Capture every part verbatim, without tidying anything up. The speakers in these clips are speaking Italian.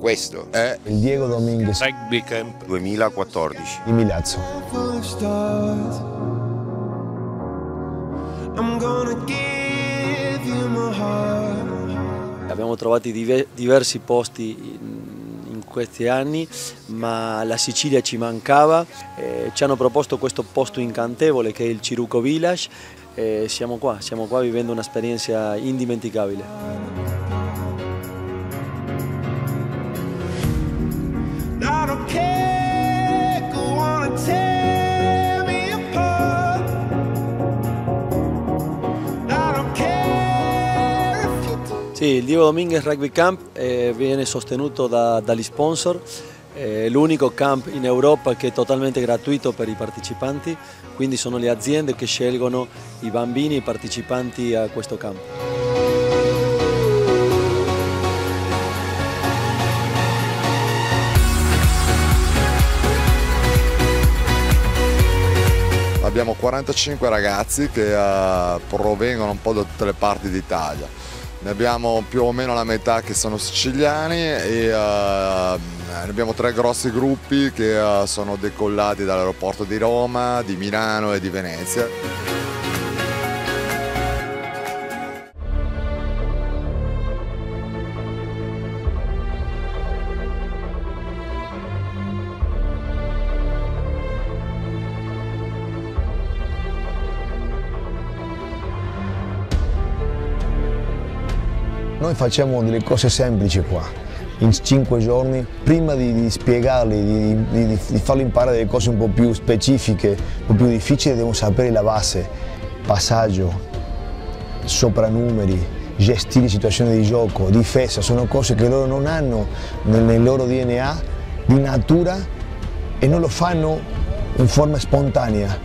Questo è il Diego Dominguez Rugby Camp duemilaquattordici di Milazzo. Abbiamo trovato diversi posti in questi anni, ma la Sicilia ci mancava. Eh, ci hanno proposto questo posto incantevole che è il Ciruco Village e siamo qua, siamo qua vivendo un'esperienza indimenticabile. Sì, il Diego Dominguez Rugby Camp eh, viene sostenuto da, dagli sponsor, è l'unico camp in Europa che è totalmente gratuito per i partecipanti, quindi sono le aziende che scelgono i bambini partecipanti a questo camp. Abbiamo quarantacinque ragazzi che uh, provengono un po' da tutte le parti d'Italia. Ne abbiamo più o meno la metà che sono siciliani e uh, ne abbiamo tre grossi gruppi che uh, sono decollati dall'aeroporto di Roma, di Milano e di Venezia. Noi facciamo delle cose semplici qua, in cinque giorni, prima di, di spiegarli, di, di, di farli imparare delle cose un po' più specifiche, un po' più difficili, devono sapere la base, passaggio, sopranumeri, gestire situazioni di gioco, difesa, sono cose che loro non hanno nel, nel loro D N A di natura e non lo fanno in forma spontanea.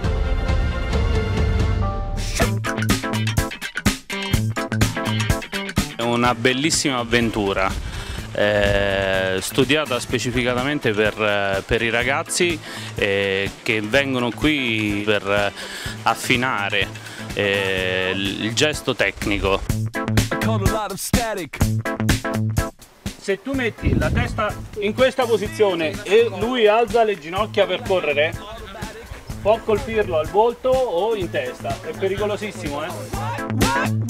Una bellissima avventura eh, studiata specificatamente per, per i ragazzi eh, che vengono qui per affinare eh, il gesto tecnico. Se tu metti la testa in questa posizione e lui alza le ginocchia per correre, può colpirlo al volto o in testa, è pericolosissimo, eh?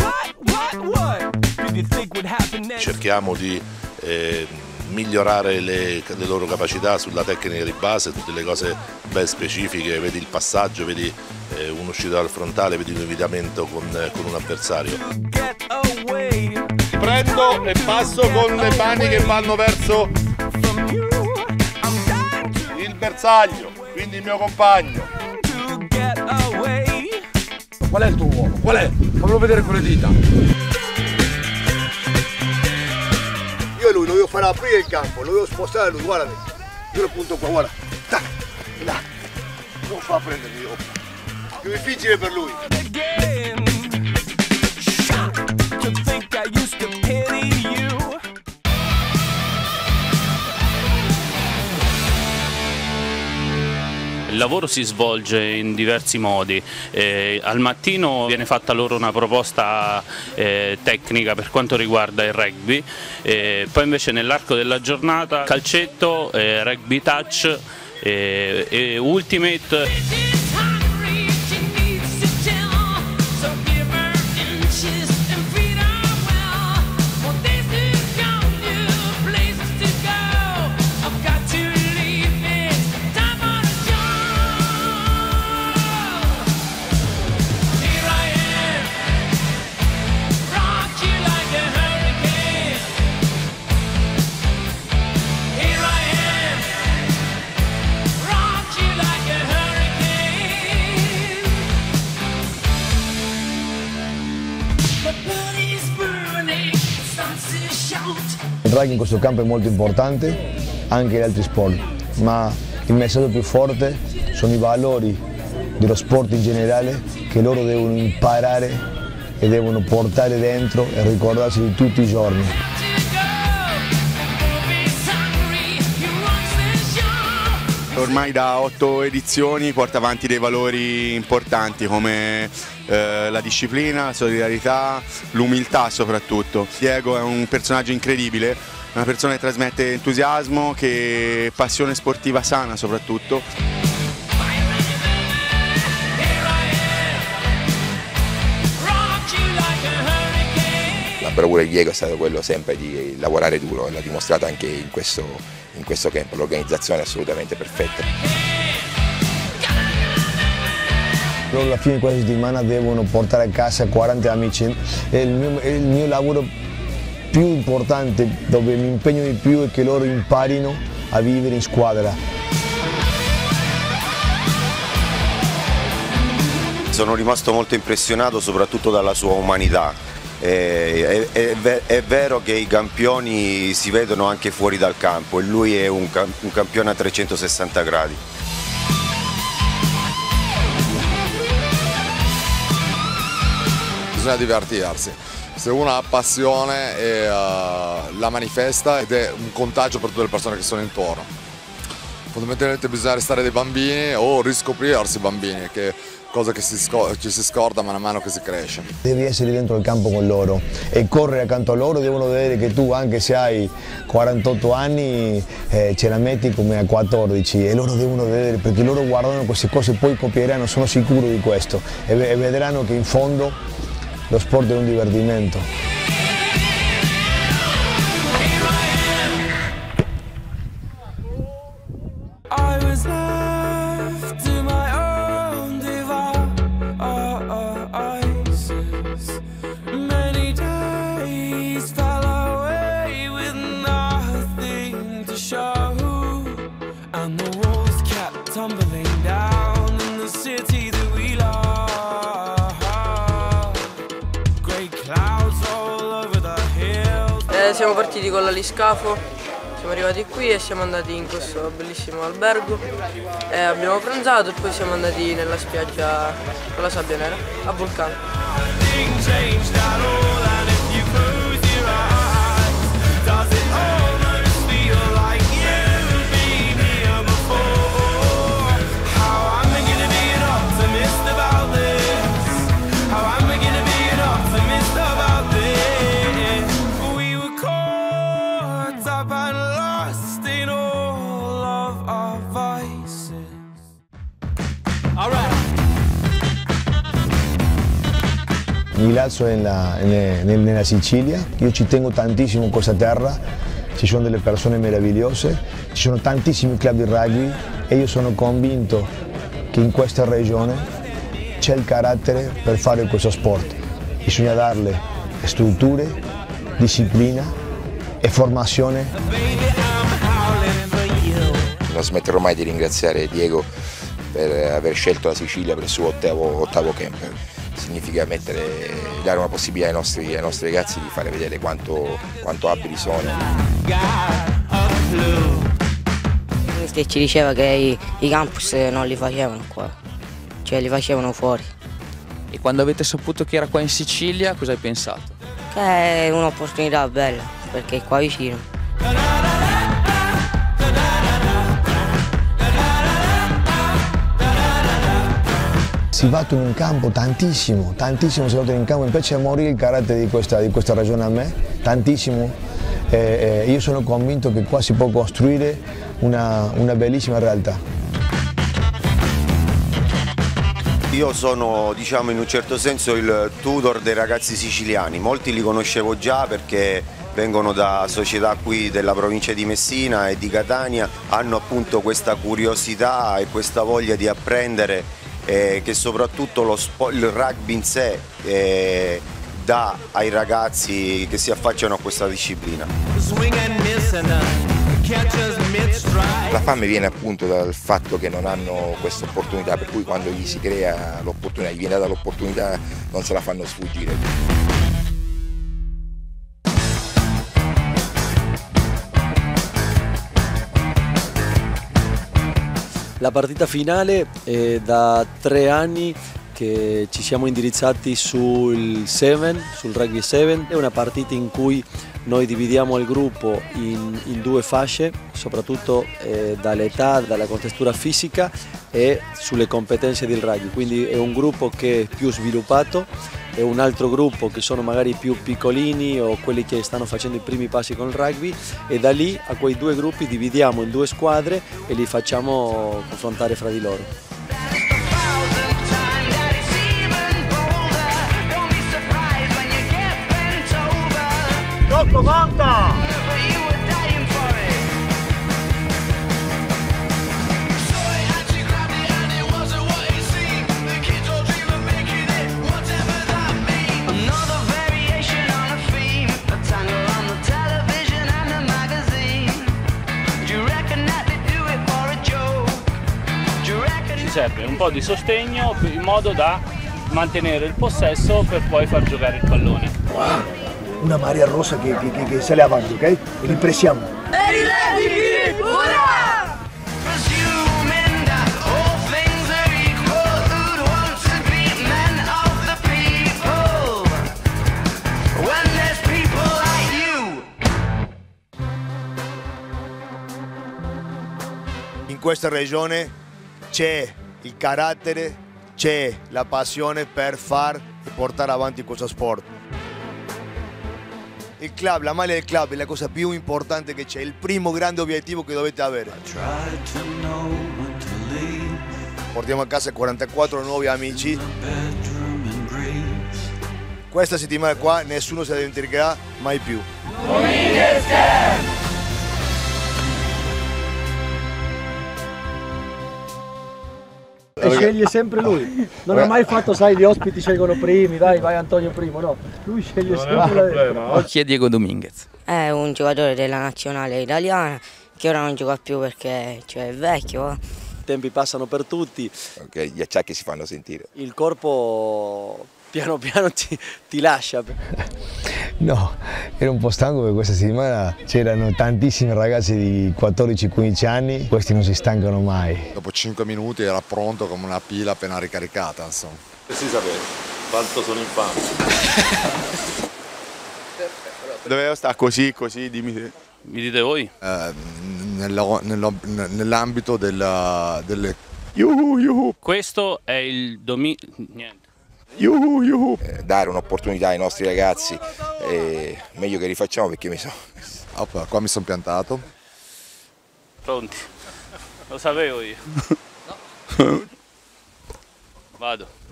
Cerchiamo di eh, migliorare le, le loro capacità sulla tecnica di base, tutte le cose ben specifiche, vedi il passaggio, vedi eh, un'uscita dal frontale, vedi un evitamento con, con un avversario. Prendo e passo con le mani che vanno verso il bersaglio, quindi il mio compagno. Qual è il tuo uomo? Qual è? Fammelo vedere con le dita. Io lui lo devo fare aprire il campo, lo devo spostare lui, guarda, io lo punto qua, guarda, tac, là, non fa prendermi, oh. Più difficile per lui. Il lavoro si svolge in diversi modi, eh, al mattino viene fatta loro una proposta eh, tecnica per quanto riguarda il rugby, eh, poi invece nell'arco della giornata calcetto, eh, rugby touch eh, e ultimate. Il rugby in questo campo è molto importante, anche gli altri sport, ma il messaggio più forte sono i valori dello sport in generale che loro devono imparare e devono portare dentro e ricordarsi di tutti i giorni. Ormai da otto edizioni porta avanti dei valori importanti come eh, la disciplina, la solidarietà, l'umiltà soprattutto. Diego è un personaggio incredibile, una persona che trasmette entusiasmo, che passione sportiva sana soprattutto. La bravura di Diego è stato quello sempre di lavorare duro e l'ha dimostrato anche in questo, in questo campo, l'organizzazione è assolutamente perfetta. Loro alla fine di questa settimana devono portare a casa quaranta amici, è il mio, è il mio lavoro più importante, dove mi impegno di più è che loro imparino a vivere in squadra. Sono rimasto molto impressionato soprattutto dalla sua umanità. È, è, è, è vero che i campioni si vedono anche fuori dal campo e lui è un, un campione a trecentosessanta gradi. Bisogna divertirsi, se uno ha passione e, uh, la manifesta ed è un contagio per tutte le persone che sono intorno. Fondamentalmente bisogna restare dei bambini o riscoprirsi bambini, che cosa che si ci si scorda man mano che si cresce. Devi essere dentro il campo con loro e correre accanto a loro, devono vedere che tu, anche se hai quarantotto anni, eh, ce la metti come a quattordici, e loro devono vedere, perché loro guardano queste cose e poi copieranno, sono sicuro di questo, e, e vedranno che in fondo lo sport è un divertimento. Eh, siamo partiti con l'aliscafo, siamo arrivati qui e siamo andati in questo bellissimo albergo, eh, abbiamo pranzato e poi siamo andati nella spiaggia con la sabbia nera a Vulcano. Milazzo è nella, nella Sicilia, io ci tengo tantissimo in questa terra, ci sono delle persone meravigliose, ci sono tantissimi club di rugby e io sono convinto che in questa regione c'è il carattere per fare questo sport. Bisogna darle strutture, disciplina e formazione. Non smetterò mai di ringraziare Diego per aver scelto la Sicilia per il suo ottavo, ottavo camp. Significa mettere, dare una possibilità ai nostri, ai nostri ragazzi di fare vedere quanto, quanto abili sono. Che ci diceva che i, i campus non li facevano qua, cioè li facevano fuori. E quando avete saputo che era qua in Sicilia, cosa hai pensato? Che è un'opportunità bella, perché è qua vicino. Si battono in campo tantissimo, tantissimo si battono in campo, mi piace morire il carattere di questa, di questa regione a me, tantissimo. Eh, eh, io sono convinto che qua si può costruire una, una bellissima realtà. Io sono, diciamo, in un certo senso il tutor dei ragazzi siciliani, molti li conoscevo già perché vengono da società qui della provincia di Messina e di Catania, hanno appunto questa curiosità e questa voglia di apprendere, eh, che soprattutto lo sport, il rugby in sé eh, dà ai ragazzi che si affacciano a questa disciplina. La fame viene appunto dal fatto che non hanno questa opportunità, per cui quando gli si crea l'opportunità, gli viene data l'opportunità, non se la fanno sfuggire. La partita finale è da tre anni che ci siamo indirizzati sul sette, sul rugby sette, è una partita in cui noi dividiamo il gruppo in, in due fasce, soprattutto eh, dall'età, dalla contestura fisica e sulle competenze del rugby, quindi è un gruppo che è più sviluppato e un altro gruppo che sono magari più piccolini o quelli che stanno facendo i primi passi con il rugby, e da lì a quei due gruppi dividiamo in due squadre e li facciamo confrontare fra di loro. novanta! Ci serve un po' di sostegno in modo da mantenere il possesso per poi far giocare il pallone. Una marea rossa che, che, che sale avanti, ok? E li pressiamo. E rilevi! Ura! In questa regione c'è il carattere, c'è la passione per far e portare avanti questo sport. Il club, la maglia del club è la cosa più importante che c'è, il primo grande obiettivo che dovete avere. Portiamo a casa quarantaquattro nuovi amici. Questa settimana qua nessuno si dimenticherà mai più. E sceglie sempre lui, non ha mai fatto, sai, gli ospiti scelgono primi, dai vai Antonio primo, no, lui sceglie sempre la... Chi è Diego Dominguez? È un giocatore della nazionale italiana che ora non gioca più perché cioè, è vecchio. I tempi passano per tutti. Okay, gli acciacchi si fanno sentire. Il corpo piano piano ti, ti lascia. No, ero un po' stanco perché questa settimana c'erano tantissimi ragazzi di quattordici quindici anni, questi non si stancano mai. Dopo cinque minuti era pronto come una pila appena ricaricata, insomma. E si sapeva quanto sono infame. Doveva stare così, così, dimmi te. Mi dite voi? Eh, nell'ambito della, delle... Yuhu, yuhu. Questo è il dominio... niente. Yuhu, yuhu. Eh, dare un'opportunità ai nostri ragazzi, eh, meglio che rifacciamo perché mi sono... Oppa, qua mi sono piantato. Pronti? Lo sapevo io. Vado.